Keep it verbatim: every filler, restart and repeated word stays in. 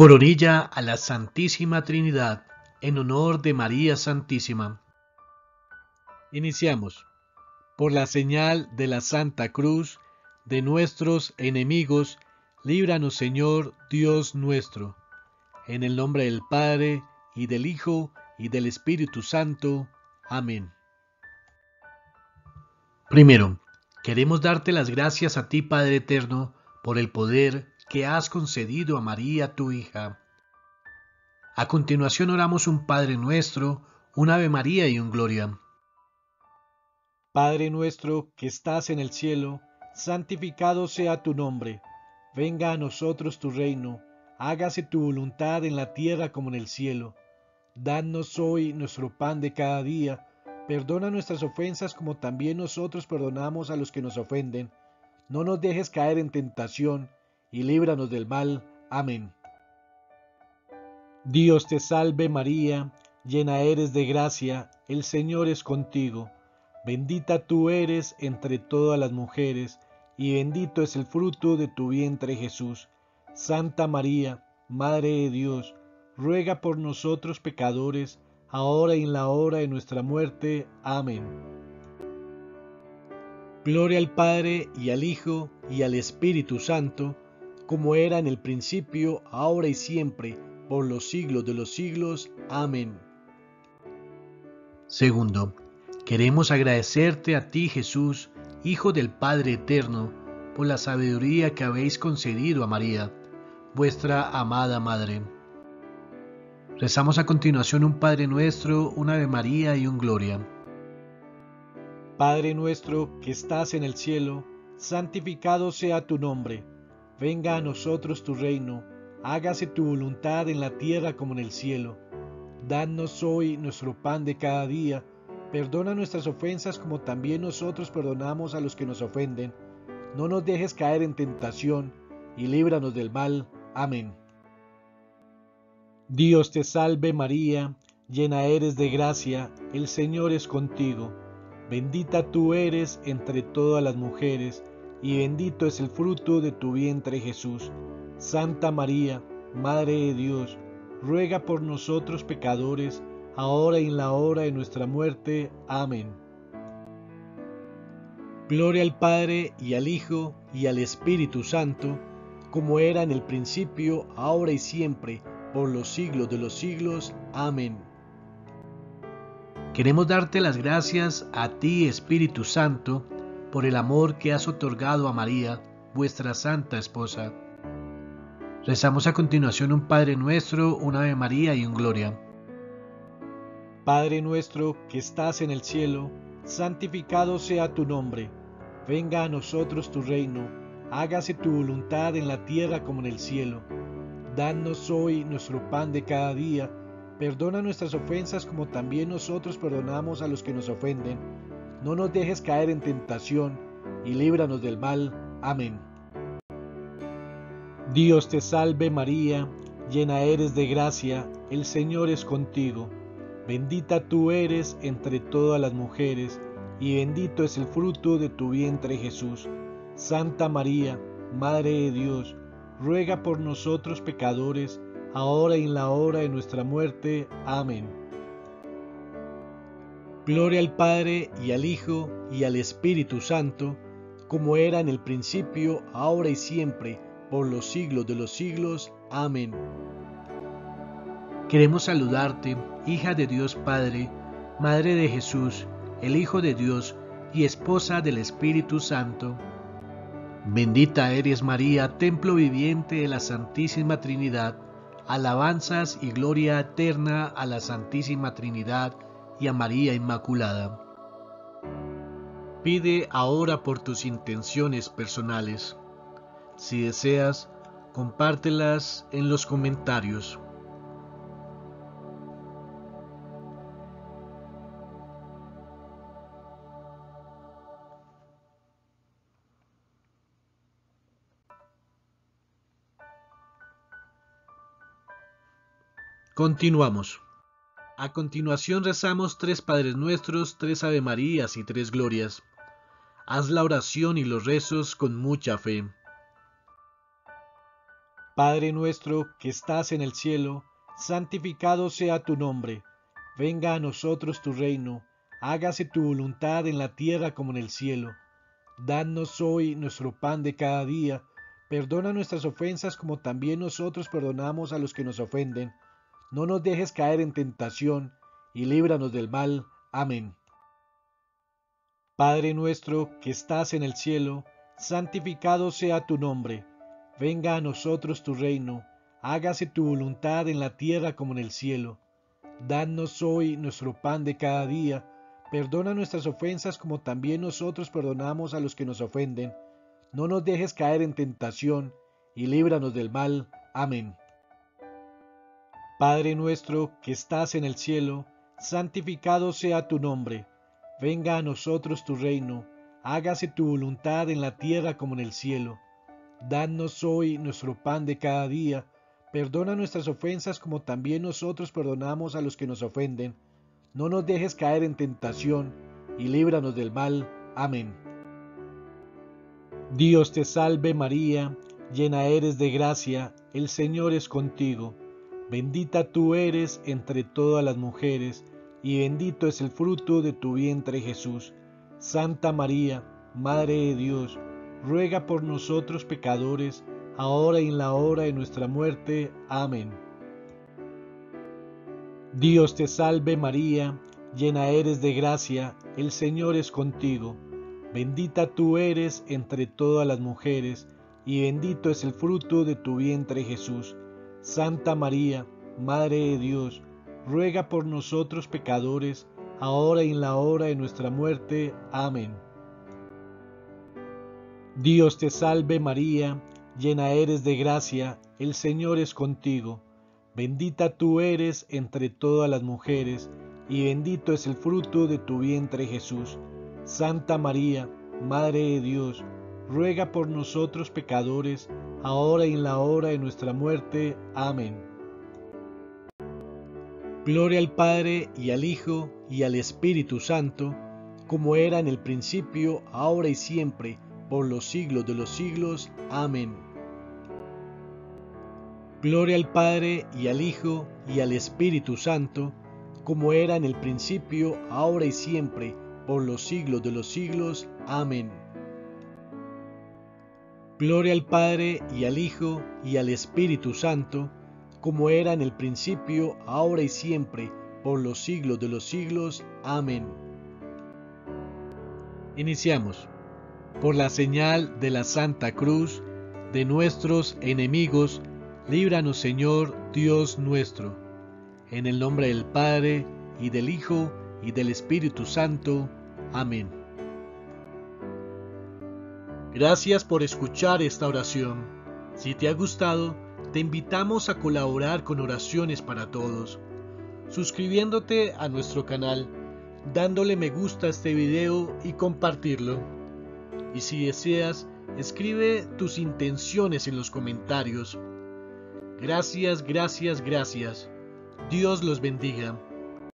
Coronilla a la Santísima Trinidad, en honor de María Santísima. Iniciamos. Por la señal de la Santa Cruz, de nuestros enemigos, líbranos, Señor, Dios nuestro. En el nombre del Padre, y del Hijo, y del Espíritu Santo. Amén. Primero, queremos darte las gracias a ti, Padre Eterno, por el poder que has concedido a María, tu hija. A continuación oramos un Padre Nuestro, un Ave María y un Gloria. Padre nuestro que estás en el cielo, santificado sea tu nombre. Venga a nosotros tu reino, hágase tu voluntad en la tierra como en el cielo. Danos hoy nuestro pan de cada día, perdona nuestras ofensas como también nosotros perdonamos a los que nos ofenden. No nos dejes caer en tentación, y líbranos del mal. Amén. Dios te salve María, llena eres de gracia, el Señor es contigo. Bendita tú eres entre todas las mujeres, y bendito es el fruto de tu vientre Jesús. Santa María, Madre de Dios, ruega por nosotros pecadores, ahora y en la hora de nuestra muerte. Amén. Gloria al Padre, y al Hijo, y al Espíritu Santo, como era en el principio, ahora y siempre, por los siglos de los siglos. Amén. Segundo, queremos agradecerte a ti, Jesús, Hijo del Padre Eterno, por la sabiduría que habéis concedido a María, vuestra amada Madre. Rezamos a continuación un Padre Nuestro, un Ave María y un Gloria. Padre nuestro que estás en el cielo, santificado sea tu nombre. Venga a nosotros tu reino, hágase tu voluntad en la tierra como en el cielo. Danos hoy nuestro pan de cada día, perdona nuestras ofensas como también nosotros perdonamos a los que nos ofenden. No nos dejes caer en tentación, y líbranos del mal. Amén. Dios te salve María, llena eres de gracia, el Señor es contigo. Bendita tú eres entre todas las mujeres, y bendito es el fruto de tu vientre Jesús. Santa María, Madre de Dios, ruega por nosotros pecadores, ahora y en la hora de nuestra muerte. Amén. Gloria al Padre, y al Hijo, y al Espíritu Santo, como era en el principio, ahora y siempre, por los siglos de los siglos. Amén. Queremos darte las gracias a ti, Espíritu Santo, por el amor que has otorgado a María, vuestra santa esposa. Rezamos a continuación un Padre Nuestro, un Ave María y un Gloria. Padre nuestro que estás en el cielo, santificado sea tu nombre. Venga a nosotros tu reino, hágase tu voluntad en la tierra como en el cielo. Danos hoy nuestro pan de cada día, perdona nuestras ofensas como también nosotros perdonamos a los que nos ofenden. No nos dejes caer en tentación, y líbranos del mal. Amén. Dios te salve María, llena eres de gracia, el Señor es contigo. Bendita tú eres entre todas las mujeres, y bendito es el fruto de tu vientre Jesús. Santa María, Madre de Dios, ruega por nosotros pecadores, ahora y en la hora de nuestra muerte. Amén. Gloria al Padre, y al Hijo, y al Espíritu Santo, como era en el principio, ahora y siempre, por los siglos de los siglos. Amén. Queremos saludarte, hija de Dios Padre, Madre de Jesús, el Hijo de Dios y esposa del Espíritu Santo. Bendita eres María, templo viviente de la Santísima Trinidad. Alabanzas y gloria eterna a la Santísima Trinidad y a María Inmaculada. Pide ahora por tus intenciones personales. Si deseas, compártelas en los comentarios. Continuamos. A continuación rezamos tres Padres Nuestros, tres Ave Marías y tres Glorias. Haz la oración y los rezos con mucha fe. Padre nuestro que estás en el cielo, santificado sea tu nombre. Venga a nosotros tu reino, hágase tu voluntad en la tierra como en el cielo. Danos hoy nuestro pan de cada día, perdona nuestras ofensas como también nosotros perdonamos a los que nos ofenden. No nos dejes caer en tentación, y líbranos del mal. Amén. Padre nuestro que estás en el cielo, santificado sea tu nombre. Venga a nosotros tu reino, hágase tu voluntad en la tierra como en el cielo. Danos hoy nuestro pan de cada día, perdona nuestras ofensas como también nosotros perdonamos a los que nos ofenden. No nos dejes caer en tentación, y líbranos del mal. Amén. Padre nuestro que estás en el cielo, santificado sea tu nombre. Venga a nosotros tu reino, hágase tu voluntad en la tierra como en el cielo. Danos hoy nuestro pan de cada día, perdona nuestras ofensas como también nosotros perdonamos a los que nos ofenden. No nos dejes caer en tentación, y líbranos del mal. Amén. Dios te salve María, llena eres de gracia, el Señor es contigo. Bendita tú eres entre todas las mujeres, y bendito es el fruto de tu vientre Jesús. Santa María, Madre de Dios, ruega por nosotros pecadores, ahora y en la hora de nuestra muerte. Amén. Dios te salve María, llena eres de gracia, el Señor es contigo. Bendita tú eres entre todas las mujeres, y bendito es el fruto de tu vientre Jesús. Santa María, Madre de Dios, ruega por nosotros pecadores, ahora y en la hora de nuestra muerte. Amén. Dios te salve María, llena eres de gracia, el Señor es contigo. Bendita tú eres entre todas las mujeres, y bendito es el fruto de tu vientre Jesús. Santa María, Madre de Dios, ruega por nosotros pecadores, ahora y en la hora de nuestra muerte. Amén. Gloria al Padre, y al Hijo, y al Espíritu Santo, como era en el principio, ahora y siempre, por los siglos de los siglos. Amén. Gloria al Padre, y al Hijo, y al Espíritu Santo, como era en el principio, ahora y siempre, por los siglos de los siglos. Amén. Gloria al Padre, y al Hijo, y al Espíritu Santo, como era en el principio, ahora y siempre, por los siglos de los siglos. Amén. Iniciamos. Por la señal de la Santa Cruz, de nuestros enemigos, líbranos Señor Dios nuestro. En el nombre del Padre, y del Hijo, y del Espíritu Santo. Amén. Gracias por escuchar esta oración. Si te ha gustado, te invitamos a colaborar con Oraciones para Todos, suscribiéndote a nuestro canal, dándole me gusta a este video y compartirlo. Y si deseas, escribe tus intenciones en los comentarios. Gracias, gracias, gracias. Dios los bendiga.